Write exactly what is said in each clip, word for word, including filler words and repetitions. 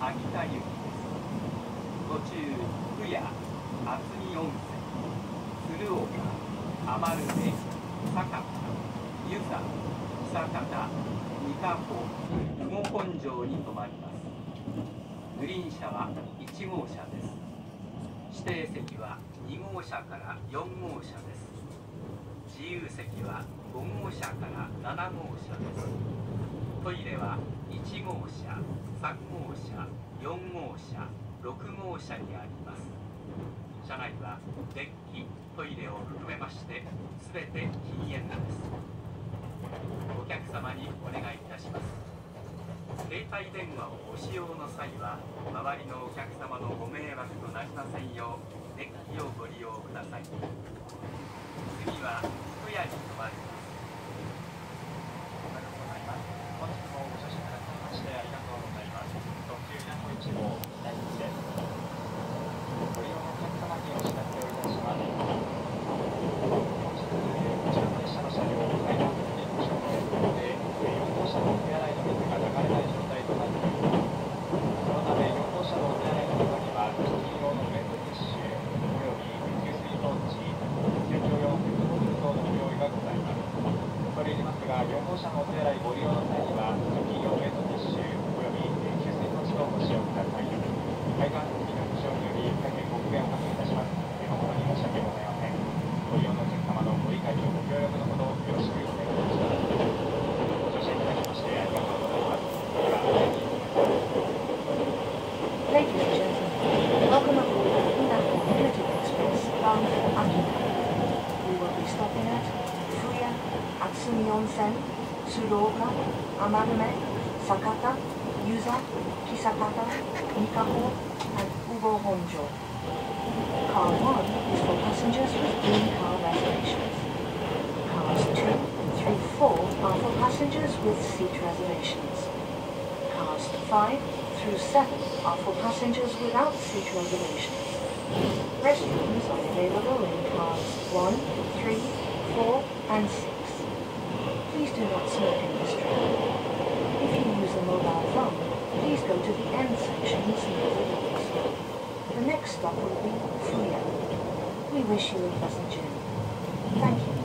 秋田行きです。途中、府や渥美温泉、鶴岡、余部、酒田、湯佐、久方、三ヶ穂、雲本城に停まります。グリーン車はいち号車です。指定席はに号車からよん号車です。自由席はご号車からなな号車です。トイレはいち号車、さん号車、よん号車、ろく号車にあります。車内は電気、トイレを含めましてすべて禁煙です。お客様にお願いいたします。携帯電話をご使用の際は周りのお客様のご迷惑となりませんよう電気をご利用ください。次は福屋に停まります。 おはようございます。本日もご乗車くださいましてありがとうございます。特急やこいち号第一です。ご利用のお客様にお知らせをいたします。本日こちらの列車の車両を開放的にご紹介するので、よん号車のお手洗いの水が流れない状態となっています。そのためよん号車のお手洗いの中には金色のウェットティッシュおよび給水ポーチ、清涼用ペットボトル等のご用意がございます。恐れ入りますが、よん号車のお手洗いご利用の際には除菌用ウェットティッシュおよび給水ポーチをご使用ください。海岸設備の故障により大変ご不便をおかけいたします。誠に申し訳ございません。ご利用のお客様のご理解とご協力のほどよろしくお願いいたします。ご乗車いただきましてありがとうございます。では、第二 Ladies and gentlemen, welcome aboard the Hinaho Limited Express bound for Akita. We will be stopping at Fuya, Atsumi Onsen, Tsuruoka, Amarume, Sakata, Yuza, Kisakata, Mikaho, and Ugo Honjo. Car one is for passengers with green car reservations. Cars two, three, four are for passengers with seat reservations. Cars five through seven are for passengers without seat reservations. Restrooms are available in cars one, three, four, and six. Please do not smoke in this train. If you use a mobile phone, please go to the end sections near the doors. The next stop will be Fuya. We wish you a pleasant journey. Thank you.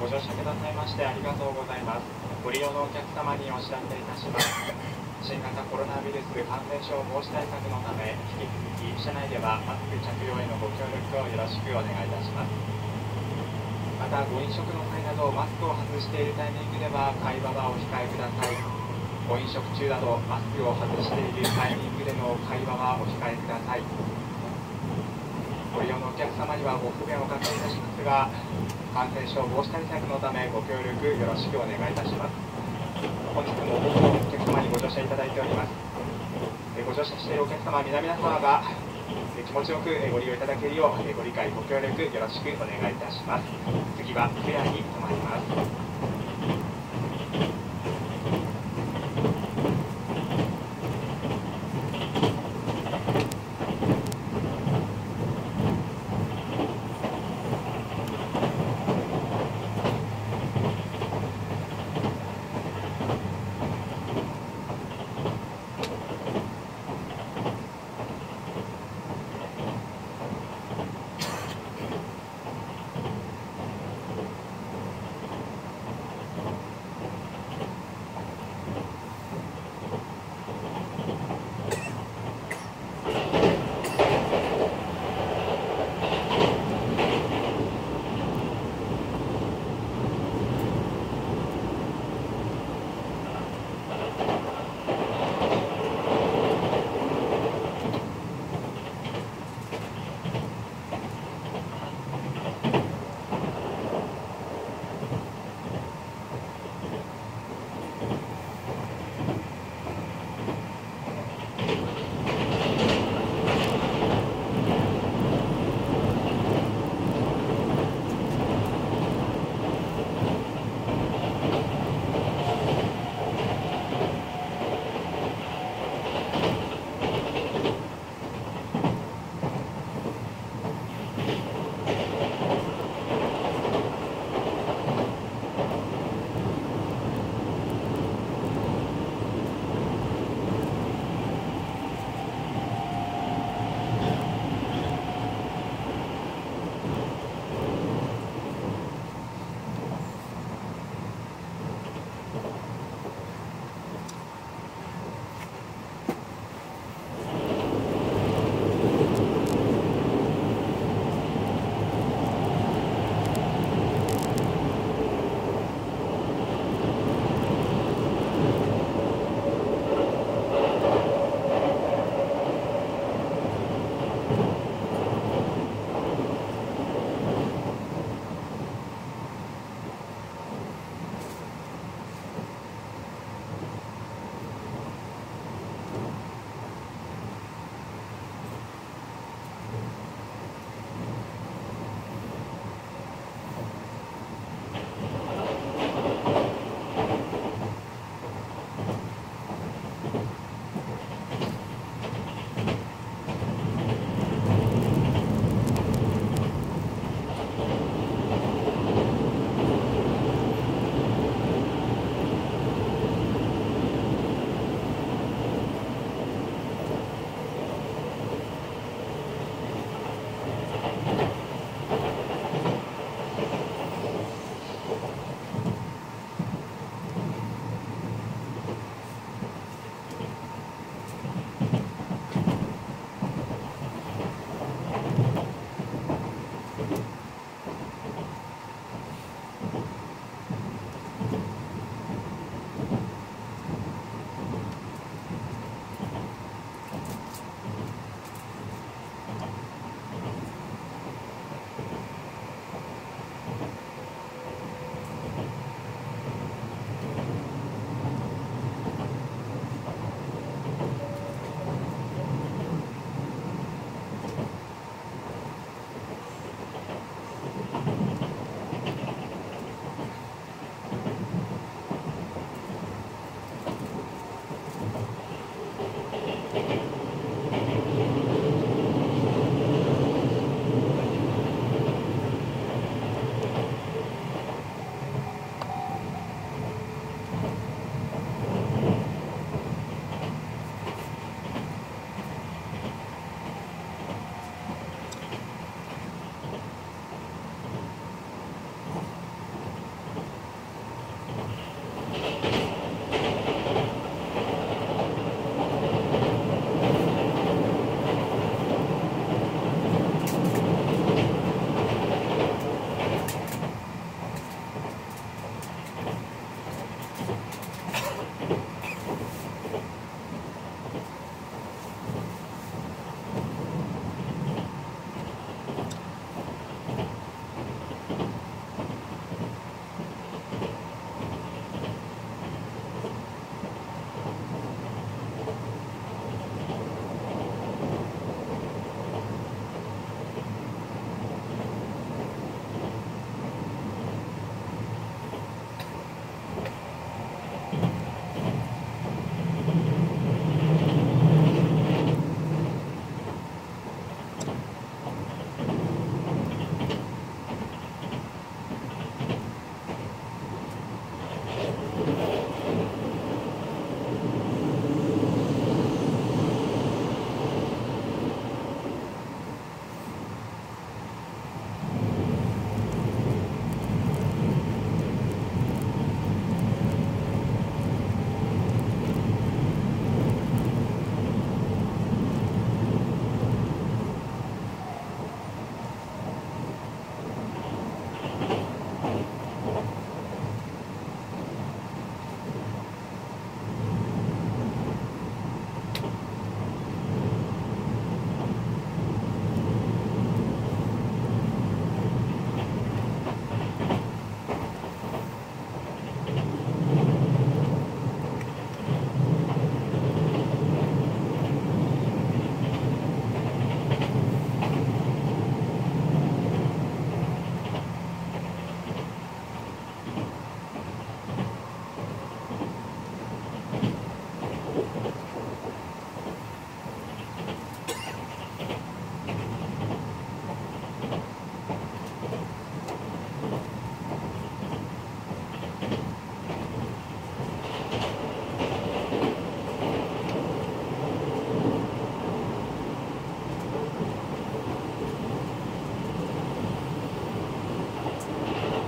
ご乗車くださいましてありがとうございます。ご利用のお客様にお知らせいたします。新型コロナウイルス感染症防止対策のため、引き続き車内ではマスク着用へのご協力をよろしくお願いいたします。また、ご飲食の際などマスクを外しているタイミングでは会話はお控えください。ご飲食中などマスクを外しているタイミングでの会話はお控えください。ご利用のお客様にはご不便をおかけいたしますが、感染症防止対策のためご協力よろしくお願いいたします。本日も多くのお客様にご乗車いただいております。ご乗車しているお客様皆々様が気持ちよくご利用いただけるようご理解ご協力よろしくお願いいたします。次はフェアに停まります。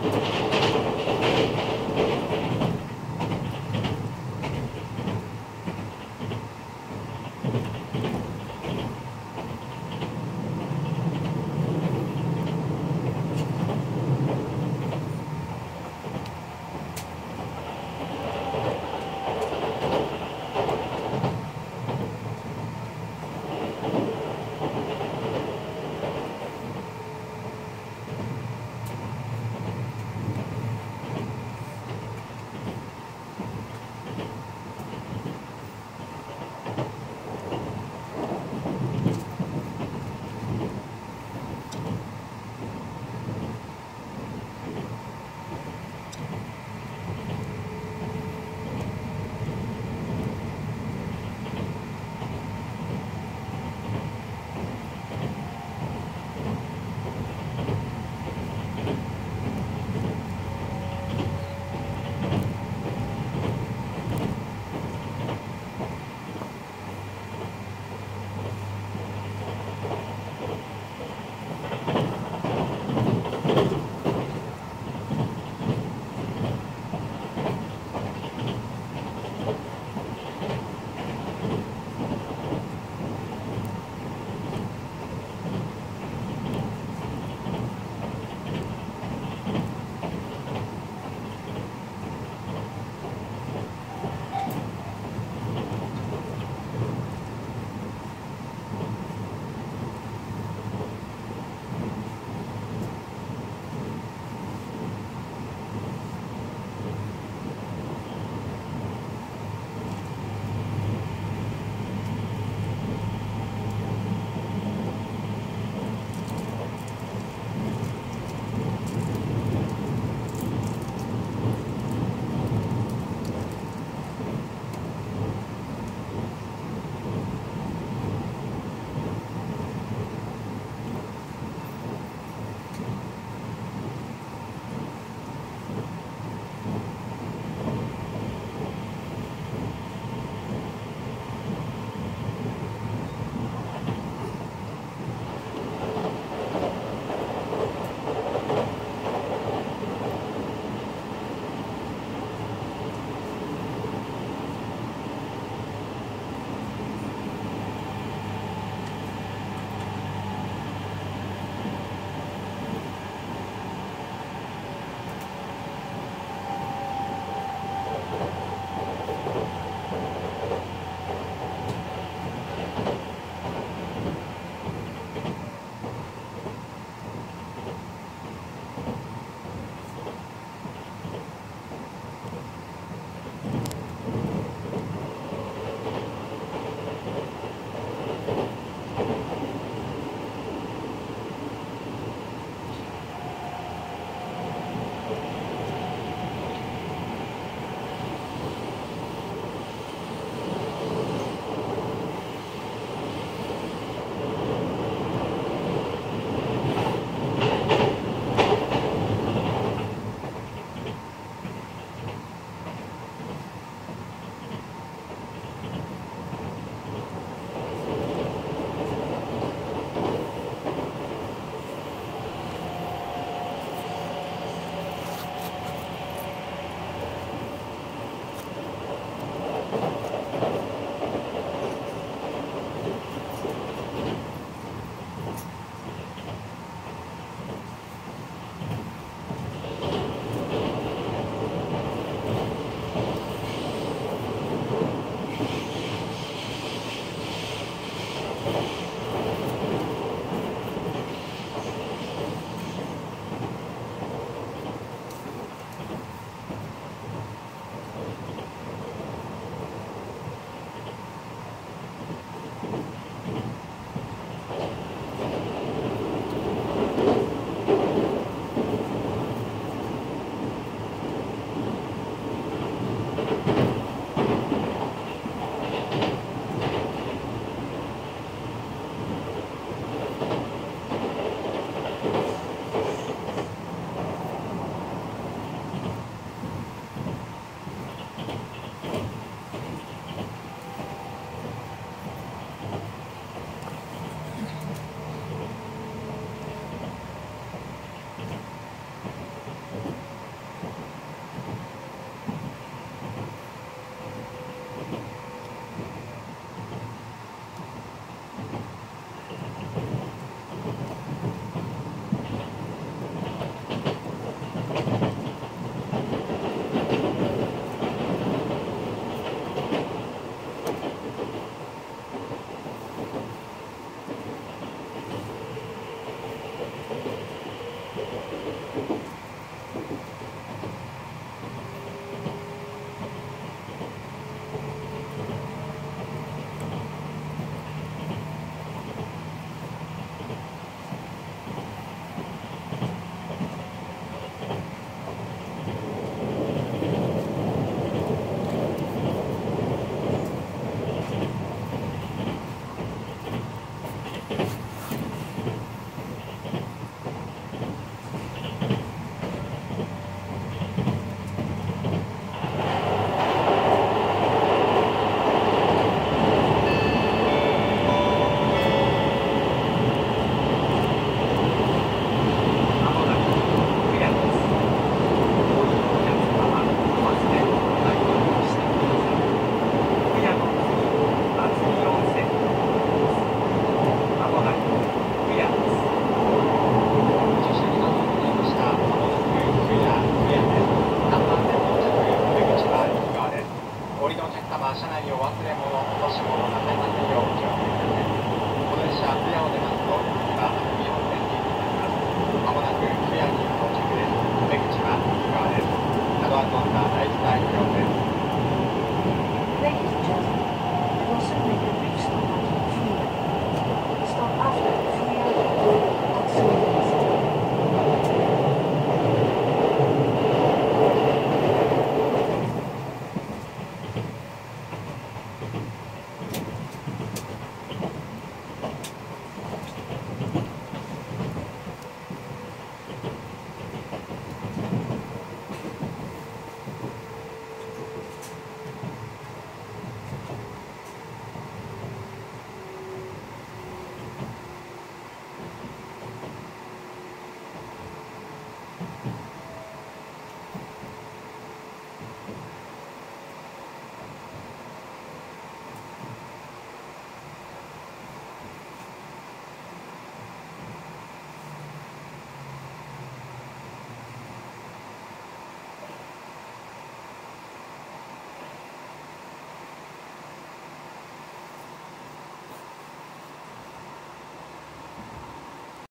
Thank you.